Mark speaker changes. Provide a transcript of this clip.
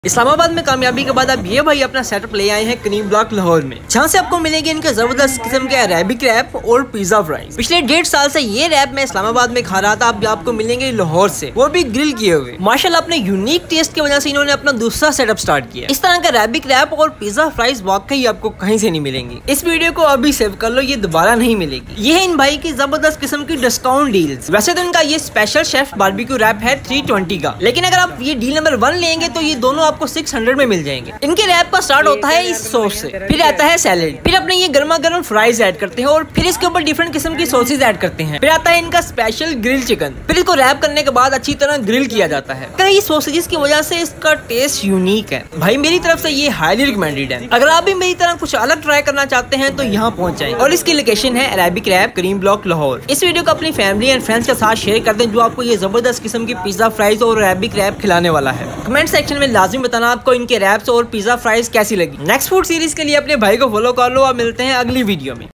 Speaker 1: इस्लामाबाद में कामयाबी के बाद अब ये भाई अपना सेटअप ले आए हैं करीम ब्लॉक लाहौर में, जहाँ से आपको मिलेंगे इनके जबरदस्त किस्म के अरेबिक रैप और पिज्जा फ्राइज। पिछले 1.5 साल से ये रैप मैं इस्लामाबाद में खा रहा था, अब आपको मिलेंगे लाहौर से, वो भी ग्रिल किए हुए। माशाल्लाह अपने यूनिक टेस्ट की वजह से इन्होंने अपना दूसरा सेटअप स्टार्ट किया। इस तरह का अरेबिक रैप और पिज्जा फ्राइज वाकई आपको कहीं से नहीं मिलेंगे। इस वीडियो को अभी सेव कर लो, ये दोबारा नहीं मिलेगी। ये है इन भाई की जबरदस्त किस्म की डिस्काउंट डील्स। वैसे तो इनका ये स्पेशल शेफ बारबेक्यू रैप है 320 का, लेकिन अगर आप ये डील नंबर 1 लेंगे तो ये दोनों आपको 600 में मिल जाएंगे। इनके रैप का स्टार्ट होता है इस सॉस से, फिर आता है सैलेड, फिर अपने ये गर्मा गर्म फ्राइज ऐड करते हैं और फिर इसके ऊपर डिफरेंट किस्म की सॉसेज ऐड करते हैं। फिर आता है इनका स्पेशल ग्रिल चिकन, फिर इसको रैप करने के बाद अच्छी तरह ग्रिल किया जाता है। कई सॉसेजेस की वजह से इसका टेस्ट यूनिक है। भाई मेरी तरफ से ये हाईली रिकमेंडेड है। अगर आप भी मेरी तरह कुछ अलग ट्राई करना चाहते हैं तो यहाँ पहुँच जाएं। और इसकी लोकेशन है Arabic wrap Karim block Lahore. इस वीडियो को अपनी फैमिली एंड फ्रेंड्स के साथ शेयर कर दें जो आपको ये जबरदस्त किस्म की पिज्जा फ्राइज और अरेबिक रैप खिलाने वाला है। कमेंट सेक्शन में लाजिम बताना आपको इनके रैप्स और पिज्जा फ्राइज कैसी लगी। नेक्स्ट फूड सीरीज के लिए अपने भाई को फॉलो कर लो और मिलते हैं अगली वीडियो में।